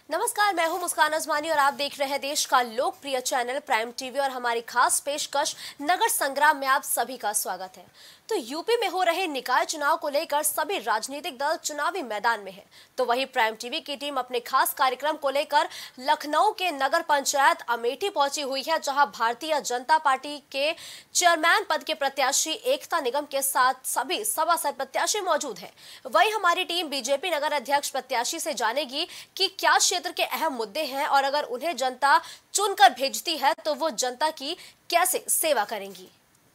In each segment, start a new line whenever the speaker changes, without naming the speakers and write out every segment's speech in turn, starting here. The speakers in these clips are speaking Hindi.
नमस्कार, मैं हूं मुस्कान अजमानी और आप देख रहे हैं देश का लोकप्रिय चैनल प्राइम टीवी और हमारी खास पेशकश नगर संग्राम में आप सभी का स्वागत है। तो यूपी में हो रहे निकाय चुनाव को लेकर सभी राजनीतिक दल चुनावी मैदान में हैं। तो वही प्राइम टीवी की टीम अपने खास कार्यक्रम को लेकर लखनऊ के नगर पंचायत अमेठी पहुंची हुई है, जहां भारतीय जनता पार्टी के चेयरमैन पद के प्रत्याशी एकता निगम के साथ सभी सभासद प्रत्याशी मौजूद हैं। वही हमारी टीम बीजेपी नगर अध्यक्ष प्रत्याशी से जानेगी कि क्या क्षेत्र के अहम मुद्दे हैं और अगर उन्हें जनता चुनकर भेजती है तो वो जनता की कैसे सेवा करेंगी।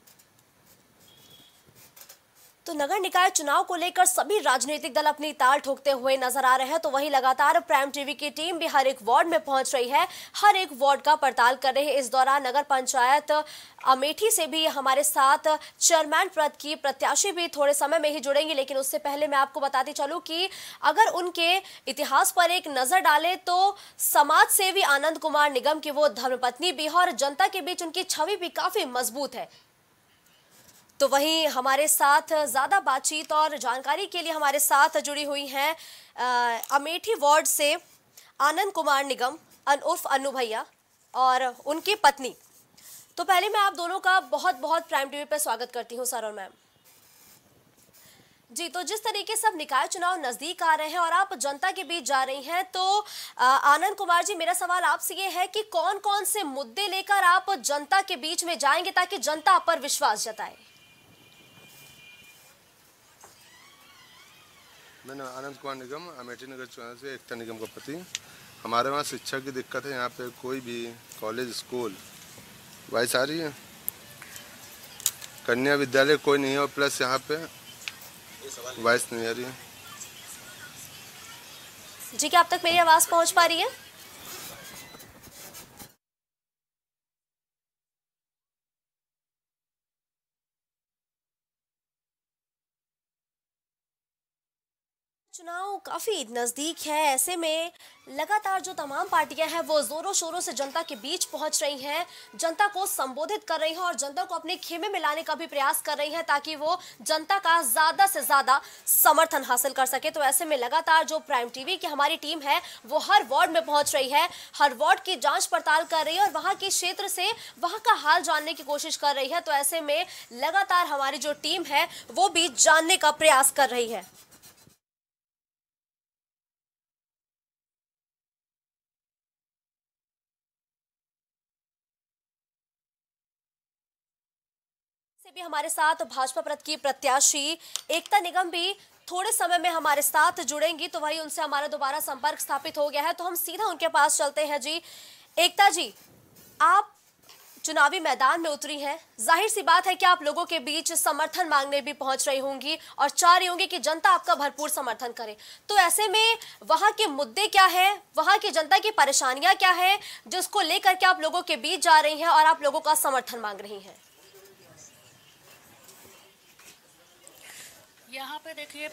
तो नगर निकाय चुनाव को लेकर सभी राजनीतिक दल अपनी ताल ठोकते हुए नजर आ रहे हैं। तो वही लगातार प्राइम टीवी की टीम भी हर एक वार्ड में पहुंच रही है, हर एक वार्ड का पड़ताल कर रही है। इस दौरान नगर पंचायत अमेठी से भी हमारे साथ चेयरमैन पद की प्रत्याशी भी थोड़े समय में ही जुड़ेंगी, लेकिन उससे पहले मैं आपको बताती चलूं कि अगर उनके इतिहास पर एक नजर डालें तो समाज सेवी आनंद कुमार निगम की वो धर्मपत्नी भी है और जनता के बीच उनकी छवि भी काफी मजबूत है। तो वहीं हमारे साथ ज्यादा बातचीत और जानकारी के लिए हमारे साथ जुड़ी हुई हैं अमेठी वार्ड से आनंद कुमार निगम उर्फ अन्नू भैया और उनकी पत्नी। तो पहले मैं आप दोनों का बहुत बहुत प्राइम टीवी पर स्वागत करती हूं सर और मैम जी। तो जिस तरीके से अब निकाय चुनाव नजदीक आ रहे हैं और आप जनता के बीच जा रही हैं, तो आनंद कुमार जी, मेरा सवाल आपसे ये है कि कौन कौन से मुद्दे लेकर आप जनता के बीच में जाएंगे ताकि जनता आप पर विश्वास जताए।
मैं आनंद कुमार निगम अमेठी नगर चुनाव से एकता निगम का पति। हमारे वहाँ शिक्षा की दिक्कत है, यहाँ पे कोई भी कॉलेज स्कूल वाइस आ रही है, कन्या विद्यालय कोई नहीं है और प्लस यहाँ पे वाइस नहीं आ रही है।
जी, क्या अब तक मेरी आवाज पहुँच पा रही है? चुनाव काफी नजदीक है, ऐसे में लगातार जो तमाम पार्टियां हैं वो जोरों शोरों से जनता के बीच पहुंच रही हैं, जनता को संबोधित कर रही हैं और जनता को अपने खेमे में लाने का भी प्रयास कर रही हैं ताकि वो जनता का ज्यादा से ज्यादा समर्थन हासिल कर सके। तो ऐसे में लगातार जो प्राइम टीवी की हमारी टीम है वो हर वार्ड में पहुंच रही है, हर वार्ड की जांच पड़ताल कर रही है और वहां के क्षेत्र से वहां का हाल जानने की कोशिश कर रही है। तो ऐसे में लगातार हमारी जो टीम है वो भी जानने का प्रयास कर रही है। से भी हमारे साथ भाजपा पद की प्रत्याशी एकता निगम भी थोड़े समय में हमारे साथ जुड़ेंगी। तो वही उनसे हमारा दोबारा संपर्क स्थापित हो गया है, तो हम सीधा उनके पास चलते हैं। जी एकता जी, आप चुनावी मैदान में उतरी हैं, जाहिर सी बात है कि आप लोगों के बीच समर्थन मांगने भी पहुंच रही होंगी और चाह रही होंगी कि जनता आपका भरपूर समर्थन करे। तो ऐसे में वहां के मुद्दे क्या है, वहां की जनता की परेशानियां क्या है जिसको लेकर के आप लोगों के बीच जा रही हैं और आप लोगों का समर्थन मांग रही हैं।
यहाँ पे देखिए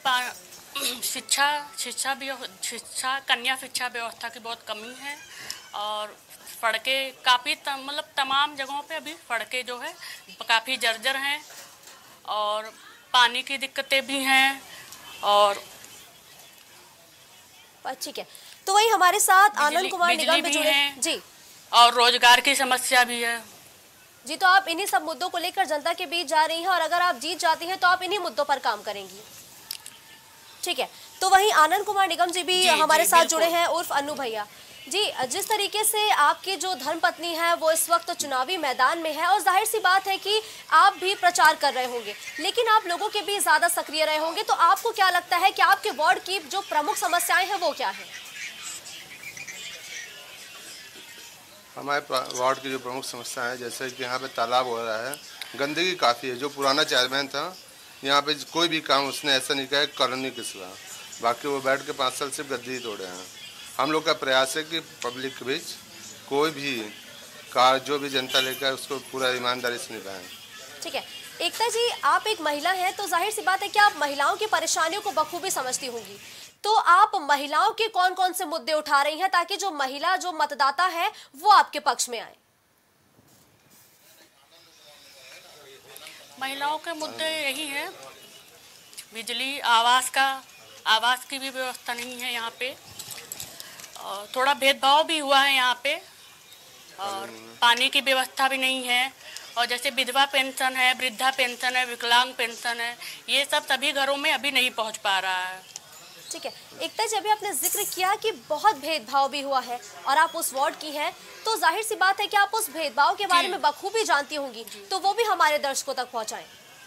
शिक्षा कन्या शिक्षा व्यवस्था की बहुत कमी है और सड़कें काफ़ी मतलब तमाम जगहों पे अभी सड़कें जो है काफ़ी जर्जर हैं और पानी की दिक्कतें भी हैं और
ठीक है। तो वही हमारे साथ आनंद कुमार निगम भी जुड़े हैं जी,
और रोजगार की समस्या भी है
जी। तो आप इन्हीं सब मुद्दों को लेकर जनता के बीच जा रही हैं और अगर आप जीत जाती हैं तो आप इन्हीं मुद्दों पर काम करेंगी, ठीक है। तो वहीं आनंद कुमार निगम जी भी हमारे साथ जुड़े हैं उर्फ अन्नू भैया जी। जिस तरीके से आपकी जो धर्मपत्नी है वो इस वक्त चुनावी मैदान में है और जाहिर सी बात है कि आप भी प्रचार कर रहे होंगे, लेकिन आप लोगों के बीच ज्यादा सक्रिय रहे होंगे, तो आपको क्या लगता है कि आपके वार्ड की जो प्रमुख समस्याएं हैं वो क्या है?
हमारे वार्ड की जो प्रमुख समस्या है, जैसे कि यहाँ पे तालाब हो रहा है, गंदगी काफ़ी है। जो पुराना चेयरमैन था यहाँ पे कोई भी काम उसने ऐसा नहीं किया कॉलोनी के सिवा, बाकी वो बैठ के 5 साल सिर्फ गद्दी ही तोड़े हैं। हम लोग का प्रयास है कि पब्लिक के बीच कोई भी कार्य जो भी जनता लेकर उसको पूरा ईमानदारी से निभाएं।
ठीक है। एकता जी, आप एक महिला हैं तो जाहिर सी बात है कि आप महिलाओं की परेशानियों को बखूबी समझती होंगी, तो आप महिलाओं के कौन कौन से मुद्दे उठा रही हैं ताकि जो महिला जो मतदाता है वो आपके पक्ष में आए?
महिलाओं के मुद्दे यही है, बिजली आवास की भी व्यवस्था नहीं है यहाँ पे और थोड़ा भेदभाव भी हुआ है यहाँ पे, और पानी की व्यवस्था भी नहीं है। और जैसे विधवा पेंशन है, वृद्धा पेंशन है, विकलांग पेंशन है, ये सब सभी घरों में अभी नहीं पहुँच पा रहा है।
ठीक है, एकता जी अभी आपने जिक्र किया कि बहुत भेदभाव भी हुआ है और आप उस वार्ड की हैं, तो जाहिर सी बात है कि आप उस भेदभाव के बारे में बखूबी जानती होंगी, तो वो भी हमारे दर्शकों तक पहुंचाएं।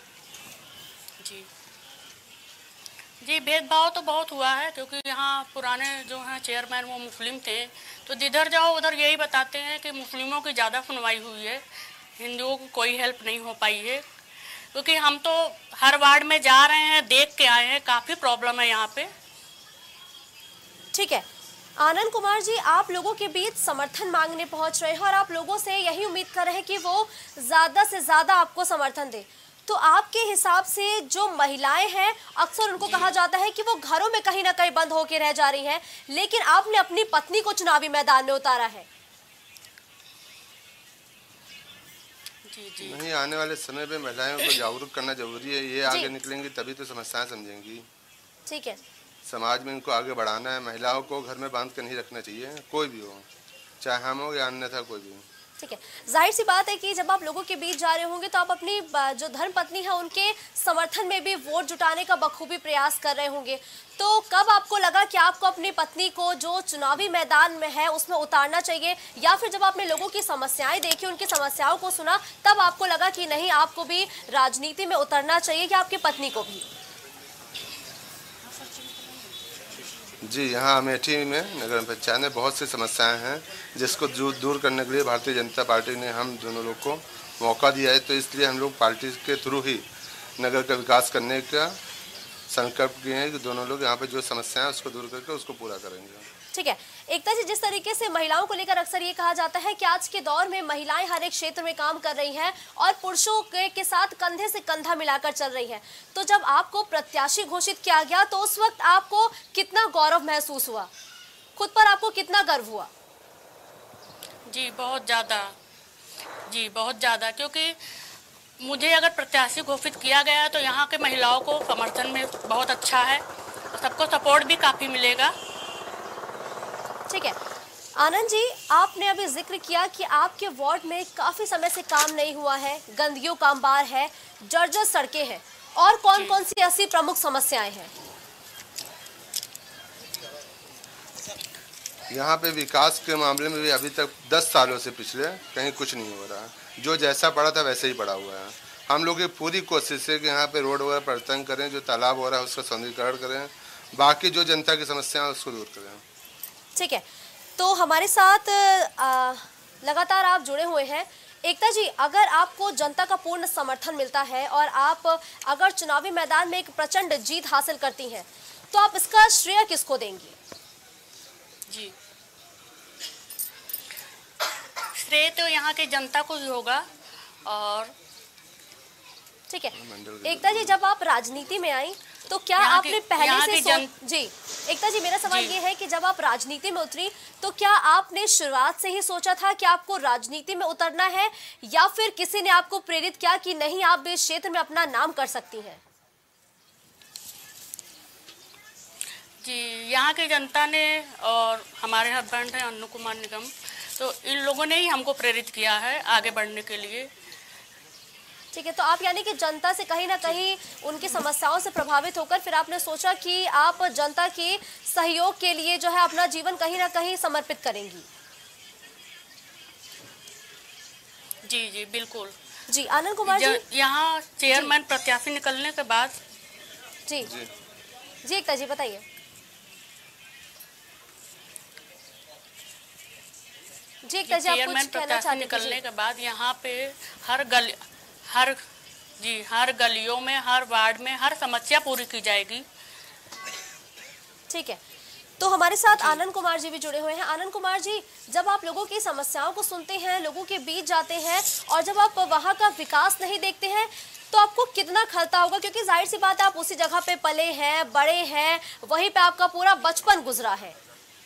जी, भेदभाव तो बहुत हुआ है, क्योंकि यहाँ पुराने जो हैं चेयरमैन वो मुस्लिम थे, तो जिधर जाओ उधर यही बताते हैं कि मुस्लिमों की ज़्यादा सुनवाई हुई है, हिंदुओं को कोई हेल्प नहीं हो पाई है। क्योंकि हम तो हर वार्ड में जा रहे हैं, देख के आए हैं, काफ़ी प्रॉब्लम है यहाँ पे।
ठीक है, आनंद कुमार जी, आप लोगों के बीच समर्थन मांगने पहुंच रहे हैं और आप लोगों से यही उम्मीद कर रहे हैं कि वो ज़्यादा से ज़्यादा आपको समर्थन दे। तो आपके हिसाब से जो महिलाएं हैं, अक्सर उनको कहा जाता है कि वो घरों में कहीं ना कहीं बंद होकर रह जा रही हैं, लेकिन आपने अपनी पत्नी को चुनावी मैदान में उतारा है।
नहीं, आने वाले समय पे महिलाओं को जागरूक करना जरूरी है। ये आगे निकलेंगी तभी तो समस्याएं समझेंगी।
ठीक है,
समाज में इनको आगे बढ़ाना है। महिलाओं को घर में बांध कर नहीं रखना चाहिए, कोई भी हो, चाहे हम हो या अन्यथा कोई भी हो।
ठीक है, जाहिर सी बात है कि जब आप लोगों के बीच जा रहे होंगे तो आप अपनी जो धर्म पत्नी है उनके समर्थन में भी वोट जुटाने का बखूबी प्रयास कर रहे होंगे। तो कब आपको लगा कि आपको अपनी पत्नी को जो चुनावी मैदान में है उसमें उतारना चाहिए, या फिर जब आपने लोगों की समस्याएं देखी, उनकी समस्याओं को सुना, तब आपको लगा कि नहीं, आपको भी राजनीति में उतरना चाहिए, या आपकी पत्नी को भी?
जी, यहाँ अमेठी में नगर पंचायत में बहुत सी समस्याएं हैं जिसको दूर करने के लिए भारतीय जनता पार्टी ने हम दोनों लोग को मौका दिया है। तो इसलिए हम लोग पार्टी के थ्रू ही नगर का विकास करने का संकल्प किए हैं कि दोनों लोग यहाँ पे जो समस्याएं हैं उसको दूर करके उसको पूरा करेंगे।
ठीक है, एकता जी, जिस तरीके से महिलाओं को लेकर अक्सर ये कहा जाता है कि आज के दौर में महिलाएं हर एक क्षेत्र में काम कर रही हैं और पुरुषों के साथ कंधे से कंधा मिलाकर चल रही हैं, तो जब आपको प्रत्याशी घोषित किया गया तो उस वक्त आपको कितना गौरव महसूस हुआ, खुद पर आपको कितना गर्व हुआ?
जी, बहुत ज़्यादा। जी, बहुत ज़्यादा, क्योंकि मुझे अगर प्रत्याशी घोषित किया गया तो यहाँ के महिलाओं को समर्थन में बहुत अच्छा है, सबको सपोर्ट भी काफ़ी मिलेगा।
ठीक है, आनंद जी, आपने अभी जिक्र किया कि आपके वार्ड में काफी समय से काम नहीं हुआ है, गंदगियों का अंबार है, जर्जर सड़कें हैं, और कौन कौन सी ऐसी प्रमुख समस्याएं हैं?
यहाँ पे विकास के मामले में भी अभी तक 10 सालों से पिछले कहीं कुछ नहीं हो रहा। जो जैसा पड़ा था वैसे ही पड़ा हुआ है। हम लोग की पूरी कोशिश है कि यहाँ पे रोड वगैरह परिवर्तन करें, जो तालाब हो रहा है उसका सौंदर्यीकरण करें, बाकी जो जनता की समस्या है उसको दूर करें।
ठीक है, तो हमारे साथ लगातार आप जुड़े हुए हैं। एकता जी, अगर आपको जनता का पूर्ण समर्थन मिलता है और आप अगर चुनावी मैदान में एक प्रचंड जीत हासिल करती हैं, तो आप इसका श्रेय किसको देंगी?
जी, श्रेय तो यहाँ की जनता को ही होगा। और
ठीक है, एकता जी, जब आप राजनीति में आई तो क्या आपने पहले से जी, एकता जी, मेरा सवाल ये है कि जब आप राजनीति में उतरी तो क्या आपने शुरुआत से ही सोचा था कि आपको राजनीति में उतरना है, या फिर किसी ने आपको प्रेरित किया कि नहीं, आप इस क्षेत्र में अपना नाम कर सकती हैं?
जी, यहाँ की जनता ने और हमारे हस्बैंड हैं अन्नू कुमार निगम, तो इन लोगों ने ही हमको प्रेरित किया है आगे बढ़ने के लिए।
ठीक है, तो आप यानी कि जनता से कहीं ना कहीं उनकी समस्याओं से प्रभावित होकर फिर आपने सोचा कि आप जनता के सहयोग के लिए जो है अपना जीवन कहीं ना कहीं समर्पित करेंगी।
जी जी, बिल्कुल।
जी, आनंद कुमार जी,
यहाँ चेयरमैन प्रत्याशी निकलने के बाद
जी जी एकता जी बताइए। जी एकता जी, आप कुछ कहना चाहते हैं?
निकलने के बाद यहाँ पे हर गलियों में, हर वार्ड में हर समस्या पूरी की जाएगी।
ठीक है, तो हमारे साथ आनंद कुमार जी भी जुड़े हुए हैं। आनंद कुमार जी, जब आप लोगों की समस्याओं को सुनते हैं, लोगों के बीच जाते हैं, और जब आप वहां का विकास नहीं देखते हैं, तो आपको कितना खलता होगा? क्योंकि जाहिर सी बात है, आप उसी जगह पे पले हैं, बड़े हैं, वहीं पे आपका पूरा बचपन गुजरा है।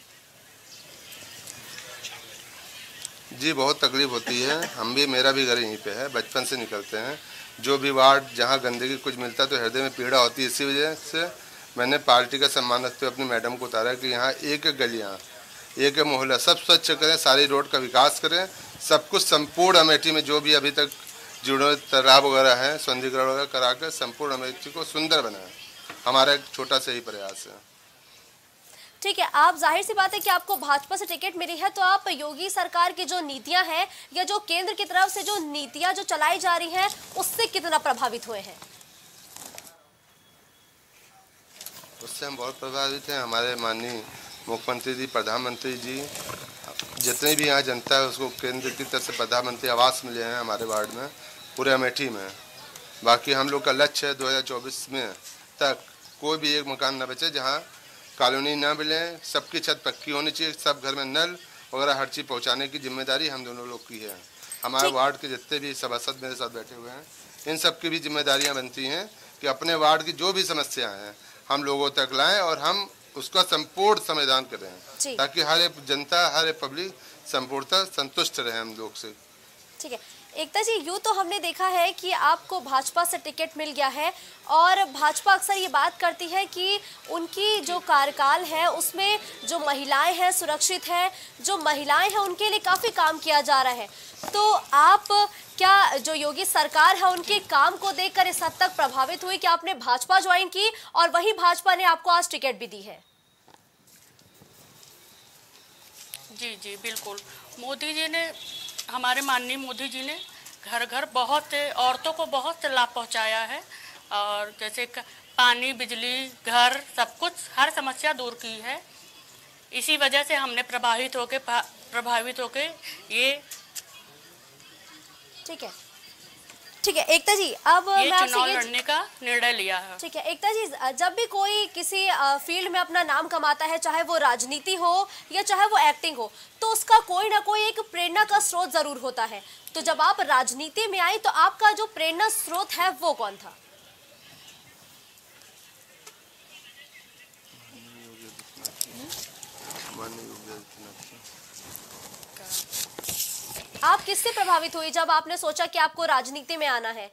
जी, बहुत तकलीफ होती है। हम भी, मेरा भी घर यहीं पे है, बचपन से निकलते हैं। जो भी वार्ड जहाँ गंदगी कुछ मिलता है तो हृदय में पीड़ा होती है। इसी वजह से मैंने पार्टी का सम्मान रखते हुए अपनी मैडम को उतारा कि यहाँ एक एक गलियाँ एक मोहल्ला सब स्वच्छ करें, सारी रोड का विकास करें, सब कुछ संपूर्ण अमेठी में जो भी अभी तक जुड़े तालाब वगैरह है सौंदर्यीकरण वगैरह कराकर संपूर्ण अमेठी को सुंदर बनाएं। हमारा एक छोटा सा ही प्रयास है।
ठीक है, आप जाहिर सी बात है कि आपको भाजपा से टिकट मिली है, तो आप योगी सरकार की जो नीतियां हैं या जो केंद्र की तरफ से जो नीतियां जो चलाई जा रही हैं उससे कितना प्रभावित हुए हैं?
उससे हम बहुत प्रभावित हैं। हमारे माननीय मुख्यमंत्री जी, प्रधानमंत्री जी, जितनी भी यहाँ जनता है उसको केंद्र की तरफ से प्रधानमंत्री आवास मिले हैं हमारे वार्ड में, पूरे अमेठी में। बाकी हम लोग का लक्ष्य है 2024 में तक कोई भी एक मकान न बचे जहाँ कॉलोनी ना मिले, सबकी छत पक्की होनी चाहिए, सब घर में नल वगैरह हर चीज़ पहुँचाने की जिम्मेदारी हम दोनों लोग की है। हमारे वार्ड के जितने भी सभासद मेरे साथ बैठे हुए हैं इन सब की भी जिम्मेदारियाँ बनती हैं कि अपने वार्ड की जो भी समस्याएँ हैं हम लोगों तक लाएं और हम उसका संपूर्ण समाधान करें, ताकि हर एक जनता, हर एक पब्लिक संपूर्णतः संतुष्ट रहे हम लोग से।
ठीक है, एकता जी, यूँ तो हमने देखा है कि आपको भाजपा से टिकट मिल गया है और भाजपा अक्सर ये बात करती है कि उनकी जो कार्यकाल है उसमें जो महिलाएं हैं सुरक्षित है, जो महिलाएं हैं उनके लिए काफ़ी काम किया जा रहा है। तो आप क्या जो योगी सरकार है उनके काम को देखकर इस हद तक प्रभावित हुई कि आपने भाजपा ज्वाइन की और वही भाजपा ने आपको आज टिकट भी दी है?
जी जी बिल्कुल। मोदी जी ने, हमारे माननीय मोदी जी ने घर घर बहुत औरतों को बहुत लाभ पहुंचाया है और जैसे पानी, बिजली, घर, सब कुछ हर समस्या दूर की है। इसी वजह से हमने प्रभावित होके ये
ठीक है, ठीक है एकता जी, अब
ये
मैं
चुनाव लड़ने का निर्णय लिया है।
ठीक है एकता जी, जब भी कोई किसी फील्ड में अपना नाम कमाता है, चाहे वो राजनीति हो या चाहे वो एक्टिंग हो, तो उसका कोई ना कोई एक प्रेरणा का स्रोत जरूर होता है। तो जब आप राजनीति में आई तो आपका जो प्रेरणा स्रोत है वो कौन था? आप किससे प्रभावित हुई जब आपने सोचा कि आपको राजनीति में आना है?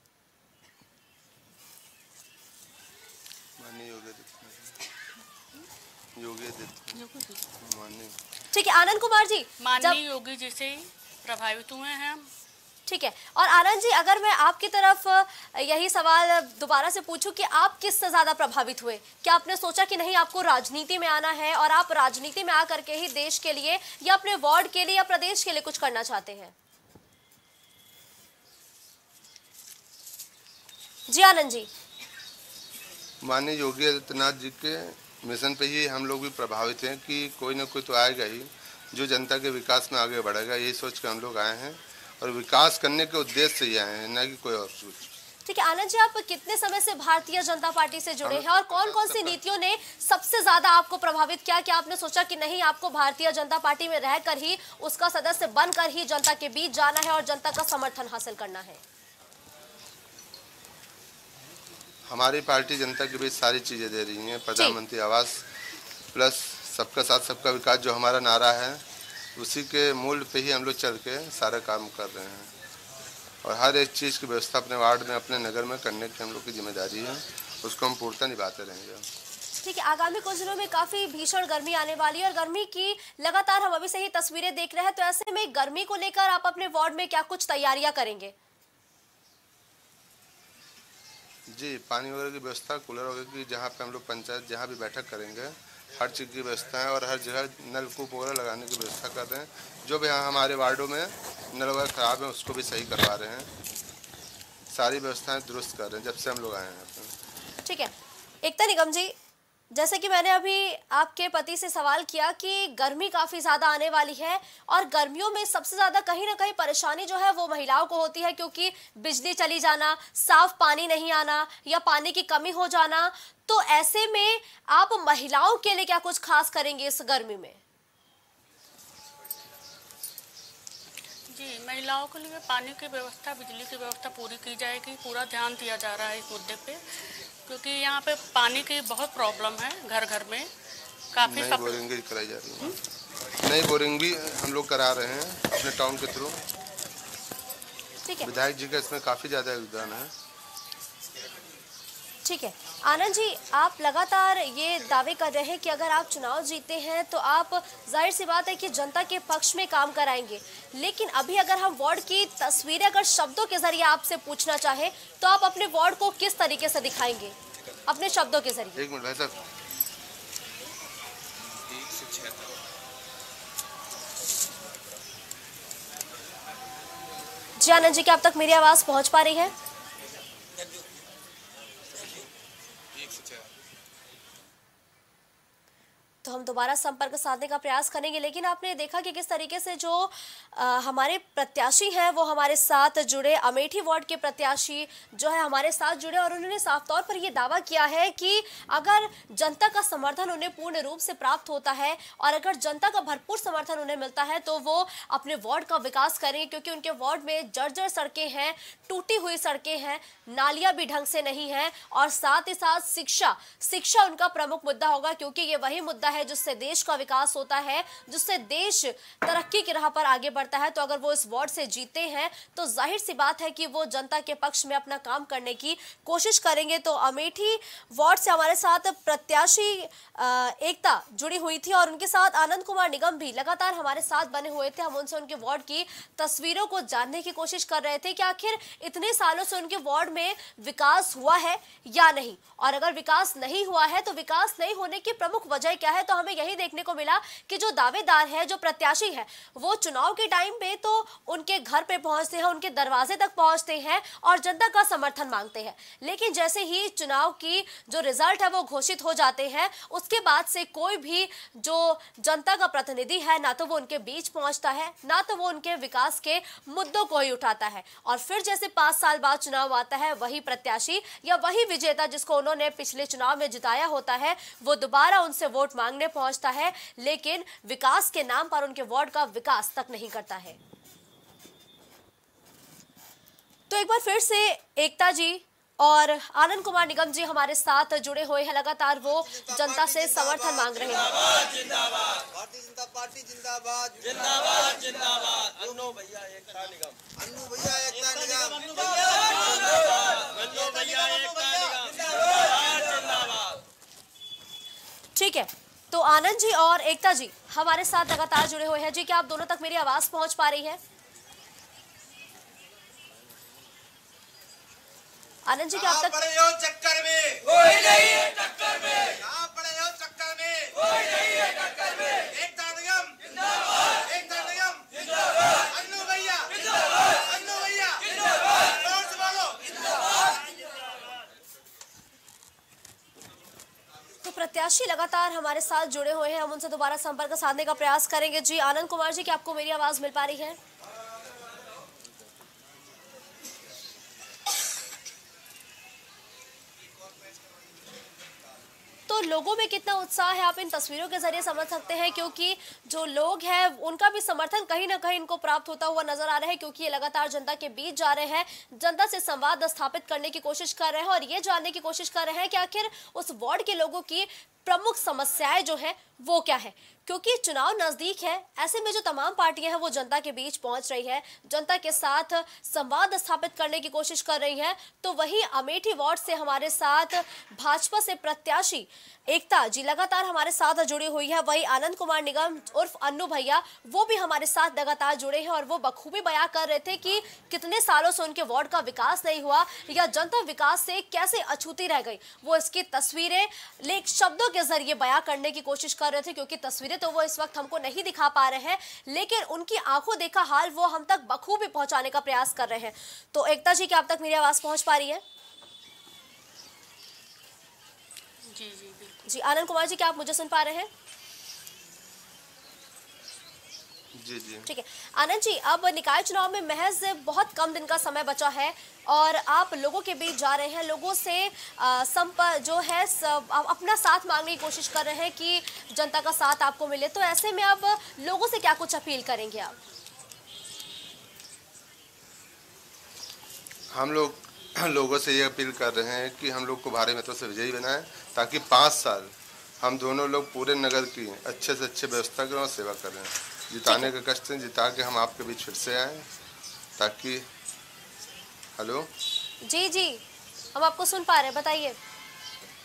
ठीक है आनंद कुमार जी,
माननीय योगी जी से प्रभावित हुए हैं हम।
ठीक है, और आनंद जी, अगर मैं आपकी तरफ यही सवाल दोबारा से पूछूं कि आप किससे ज्यादा प्रभावित हुए? क्या आपने सोचा कि नहीं आपको राजनीति में आना है और आप राजनीति में आकर के ही देश के लिए या अपने वार्ड के लिए या प्रदेश के लिए कुछ करना चाहते हैं? जी आनंद जी।
माननीय योगी आदित्यनाथ जी के मिशन पे ही हम लोग भी प्रभावित हैं कि कोई ना कोई तो आएगा ही जो जनता के विकास में आगे बढ़ेगा। यही सोच के हम लोग आए हैं और विकास करने के उद्देश्य से ही आए हैं, न कि कोई और सोच।
ठीक है आनंद जी, आप कितने समय से भारतीय जनता पार्टी से जुड़े हैं और कौन कौन सी नीतियों ने सबसे ज्यादा आपको प्रभावित किया कि आपने सोचा कि नहीं आपको भारतीय जनता पार्टी में रहकर ही उसका सदस्य बनकर ही जनता के बीच जाना है और जनता का समर्थन हासिल करना है?
हमारी पार्टी जनता के बीच सारी चीजें दे रही है, प्रधानमंत्री आवास प्लस सबका साथ सबका विकास जो हमारा नारा है उसी के मूल पे ही हम लोग चल के सारा काम कर रहे हैं और हर एक चीज़ की व्यवस्था अपने वार्ड में, अपने नगर में करने की हम लोग की जिम्मेदारी है, उसको हम पूर्णतः निभाते रहेंगे।
ठीक है, आगामी कुछ दिनों में काफी भीषण गर्मी आने वाली है और गर्मी की लगातार हम अभी से ही तस्वीरें देख रहे हैं, तो ऐसे में गर्मी को लेकर आप अपने वार्ड में क्या कुछ तैयारियां करेंगे?
जी, पानी वगैरह की व्यवस्था, कूलर वगैरह की, जहाँ पे हम लोग पंचायत जहाँ भी बैठक करेंगे हर चीज़ की व्यवस्था है और हर जगह नलकूप वगैरह लगाने की व्यवस्था कर रहे हैं। जो भी हमारे वार्डों में नल वगैरह खराब है उसको भी सही करवा रहे हैं, सारी व्यवस्थाएं दुरुस्त कर रहे हैं जब से हम लोग आए हैं।
ठीक है एकता निगम जी, जैसे कि मैंने अभी आपके पति से सवाल किया कि गर्मी काफ़ी ज़्यादा आने वाली है और गर्मियों में सबसे ज़्यादा कहीं ना कहीं परेशानी जो है वो महिलाओं को होती है, क्योंकि बिजली चली जाना, साफ पानी नहीं आना या पानी की कमी हो जाना। तो ऐसे में आप महिलाओं के लिए क्या कुछ खास करेंगे इस गर्मी में?
जी, महिलाओं के लिए पानी की व्यवस्था, बिजली की व्यवस्था पूरी की जाएगी। पूरा ध्यान दिया जा रहा है इस मुद्दे पे, क्योंकि यहाँ पे पानी की बहुत प्रॉब्लम है। घर घर में काफ़ी
नई बोरिंग भी कराई जा रही है, नई बोरिंग भी हम लोग करा रहे हैं अपने टाउन के थ्रू।
ठीक है,
विधायक जी का इसमें काफ़ी ज़्यादा योगदान है।
ठीक है। आनंद जी, आप लगातार ये दावे कर रहे हैं कि अगर आप चुनाव जीते हैं तो आप, जाहिर सी बात है कि जनता के पक्ष में काम कराएंगे, लेकिन अभी अगर हम वार्ड की तस्वीरें अगर शब्दों के जरिए आपसे पूछना चाहे तो आप अपने वार्ड को किस तरीके से दिखाएंगे अपने शब्दों के जरिए?
एक मिनट भाई साहब।
जी आनंद जी, क्या अब तक मेरी आवाज पहुंच पा रही है? तो हम दोबारा संपर्क साधने का प्रयास करेंगे, लेकिन आपने देखा कि किस तरीके से जो हमारे प्रत्याशी हैं वो हमारे साथ जुड़े, अमेठी वार्ड के प्रत्याशी जो है हमारे साथ जुड़े और उन्होंने साफ तौर पर ये दावा किया है कि अगर जनता का समर्थन उन्हें पूर्ण रूप से प्राप्त होता है और अगर जनता का भरपूर समर्थन उन्हें मिलता है तो वो अपने वार्ड का विकास करें, क्योंकि उनके वार्ड में जर्जर सड़कें हैं, टूटी हुई सड़कें हैं, नालियां भी ढंग से नहीं हैं और साथ ही साथ शिक्षा उनका प्रमुख मुद्दा होगा, क्योंकि ये वही मुद्दा है जिससे देश का विकास होता है, जिससे देश तरक्की की राह पर आगे बढ़ता है। तो अगर वो इस वार्ड से जीते हैं तो जाहिर सी बात है कि वो जनता के पक्ष में अपना काम करने की कोशिश करेंगे। तो अमेठी वार्ड से हमारे साथ प्रत्याशी एकता जुड़ी हुई थी और उनके साथ आनंद कुमार निगम भी लगातार हमारे साथ बने हुए थे। हम उनसे उनके वार्ड की तस्वीरों को जानने की कोशिश कर रहे थे कि आखिर इतने सालों से उनके वार्ड में विकास हुआ है या नहीं, और अगर विकास नहीं हुआ है तो विकास नहीं होने की प्रमुख वजह क्या है। तो हमें यही देखने को मिला कि जो दावेदार है, जो प्रत्याशी है, वो चुनाव के टाइम पे तो उनके घर पे पहुंचते हैं, उनके दरवाजे तक पहुंचते हैं और जनता का समर्थन मांगते हैं, लेकिन जैसे ही चुनाव की जो रिजल्ट है वो घोषित हो जाते हैं उसके बाद से कोई भी जो जनता का प्रतिनिधि है ना तो वो उनके बीच पहुंचता है, ना तो वो उनके विकास के मुद्दों को ही उठाता है। और फिर जैसे 5 साल बाद चुनाव आता है, वही प्रत्याशी या वही विजेता जिसको उन्होंने पिछले चुनाव में जिताया होता है वो दोबारा उनसे वोट मांगने पहुंचता है, लेकिन विकास के नाम पर उनके वार्ड का विकास तक नहीं करता है। तो एक बार फिर से एकता जी और आनंद कुमार निगम जी हमारे साथ जुड़े हुए हैं, लगातार वो जनता से समर्थन मांग रहे हैं।
भारतीय जनता पार्टी जिंदाबाद, जिंदाबाद, जिंदाबाद। अन्नू भैया एकता निगम, अन्नू भैया एकता निगम, अन्नू भैया एकता निगम, जिंदाबाद।
ठीक है, तो आनंद जी और एकता जी हमारे साथ लगातार जुड़े हुए हैं। जी, क्या आप दोनों तक मेरी आवाज पहुंच पा रही है? आनंद जी, क्या आप तक
चक्कर में कोई नहीं है, टक्कर में यहाँ पड़े हो, चक्कर में कोई नहीं है, टक्कर में एकता निगम जिंदाबाद, एकता निगम जिंदाबाद, अन्नू भैया जिंदाबाद, अन्नू भैया जिंदाबाद, जोर से बोलो जिंदाबाद।
तो प्रत्याशी लगातार हमारे साथ जुड़े हुए हैं, हम उनसे दोबारा संपर्क साधने का प्रयास करेंगे। जी आनंद कुमार जी, क्या आपको मेरी आवाज मिल पा रही है? तो लोगों में कितना उत्साह है आप इन तस्वीरों के जरिए समझ सकते हैं, क्योंकि जो लोग हैं उनका भी समर्थन कहीं ना कहीं इनको प्राप्त होता हुआ नजर आ रहा है, क्योंकि ये लगातार जनता के बीच जा रहे हैं, जनता से संवाद स्थापित करने की कोशिश कर रहे हैं और ये जानने की कोशिश कर रहे हैं कि आखिर उस वार्ड के लोगों की प्रमुख समस्याएं जो है वो क्या है, क्योंकि चुनाव नजदीक है। ऐसे में जो तमाम पार्टियां हैं वो जनता के बीच पहुंच रही है, जनता के साथ संवाद स्थापित करने की कोशिश कर रही है। तो वही अमेठी वार्ड से हमारे साथ भाजपा से प्रत्याशी एकता जी लगातार हमारे साथ जुड़ी हुई है, वही आनंद कुमार निगम उर्फ अन्नू भैया वो भी हमारे साथ लगातार जुड़े हैं और वो बखूबी बयां कर रहे थे कि कितने सालों से उनके वार्ड का विकास नहीं हुआ या जनता विकास से कैसे अछूती रह गई। वो इसकी तस्वीरें लेख शब्दों के जरिए बयां करने की कोशिश कर रहे थे, क्योंकि तस्वीरें तो वो इस वक्त हमको नहीं दिखा पा रहे हैं, लेकिन उनकी आंखों देखा हाल वो हम तक बखूबी पहुंचाने का प्रयास कर रहे हैं। तो एकता जी, क्या अब तक मेरी आवाज पहुंच पा रही है?
जी जी बिल्कुल।
जी आनंद कुमार जी, क्या आप मुझे सुन पा रहे हैं?
जी जी
ठीक है आनंद जी, अब निकाय चुनाव में महज बहुत कम दिन का समय बचा है और आप लोगों के बीच जा रहे हैं, लोगों से अपना साथ मांगने की कोशिश कर रहे हैं कि जनता का साथ आपको मिले। तो ऐसे में अब लोगों से क्या कुछ अपील करेंगे आप?
हम लोग लोगों से ये अपील कर रहे हैं कि हम लोग को भारी मतों से विजयी बनाएं, ताकि 5 साल हम दोनों लोग पूरे नगर की अच्छे से अच्छे व्यवस्था करें और सेवा करें। जिताने का कष्ट है, जिता के हम आपके बीच फिर से आए, ताकि हेलो
जी जी हम आपको सुन पा रहे हैं, बताइए।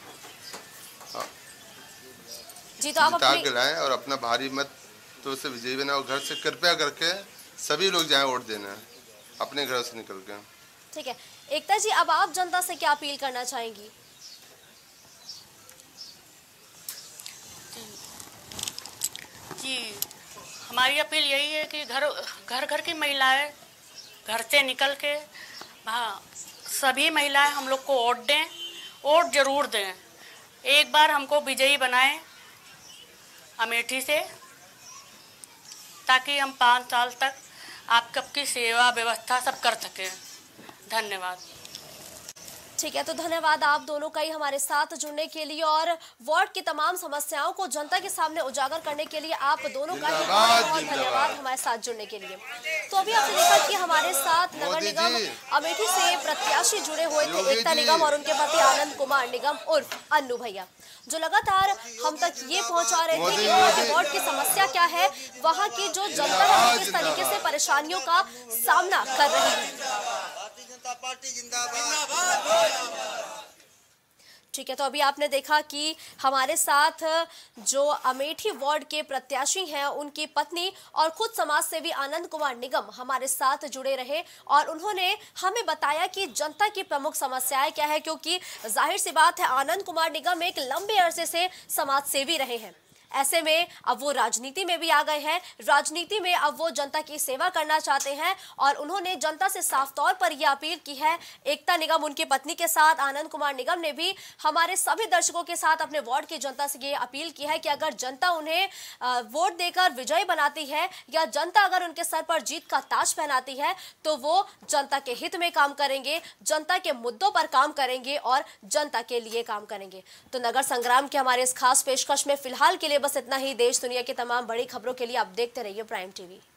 जी तो आप
जिता
अपनी
के लाएं और अपना भारी मत तो उसे विजयी बनाए, और घर से कृपया करके सभी लोग जाएं वोट देने अपने घर से निकल के।
ठीक है एकता जी, अब आप जनता से क्या अपील करना चाहेंगी?
जी हमारी अपील यही है कि घर घर की महिलाएं घर से निकल के सभी महिलाएं हम लोग को वोट दें, वोट जरूर दें। एक बार हमको विजयी बनाएं अमेठी से, ताकि हम 5 साल तक आपकी सेवा व्यवस्था सब कर सकें। धन्यवाद।
ठीक है, तो धन्यवाद आप दोनों का ही हमारे साथ जुड़ने के लिए और वार्ड की तमाम समस्याओं को जनता के सामने उजागर करने के लिए आप दोनों का ही बहुत धन्यवाद हमारे साथ जुड़ने के लिए। तो अभी आपने देखा कि हमारे साथ नगर निगम अमेठी से प्रत्याशी जुड़े हुए थे एकता निगम और उनके पति आनंद कुमार निगम उर्फ अन्नू भैया, जो लगातार हम तक ये पहुंचा रहे थे कि उनके वार्ड की समस्या क्या है, वहाँ की जो जनता है किस तरीके से परेशानियों का सामना कर रही है। ठीक है, तो अभी आपने देखा कि हमारे साथ जो अमेठी वार्ड के प्रत्याशी हैं उनकी पत्नी और खुद समाज सेवी आनंद कुमार निगम हमारे साथ जुड़े रहे और उन्होंने हमें बताया कि जनता की प्रमुख समस्याएं क्या है, क्योंकि जाहिर सी बात है आनंद कुमार निगम एक लंबे अरसे से समाज सेवी रहे हैं। ऐसे में अब वो राजनीति में भी आ गए हैं, राजनीति में अब वो जनता की सेवा करना चाहते हैं और उन्होंने जनता से साफ तौर पर यह अपील की है। एकता निगम उनकी पत्नी के साथ आनंद कुमार निगम ने भी हमारे सभी दर्शकों के साथ अपने वार्ड की जनता से ये अपील की है कि अगर जनता उन्हें वोट देकर विजयी बनाती है या जनता अगर उनके सर पर जीत का ताज पहनाती है तो वो जनता के हित में काम करेंगे, जनता के मुद्दों पर काम करेंगे और जनता के लिए काम करेंगे। तो नगर संग्राम के हमारे इस खास पेशकश में फिलहाल के लिए बस इतना ही। देश दुनिया की तमाम बड़ी खबरों के लिए आप देखते रहिए प्राइम टीवी।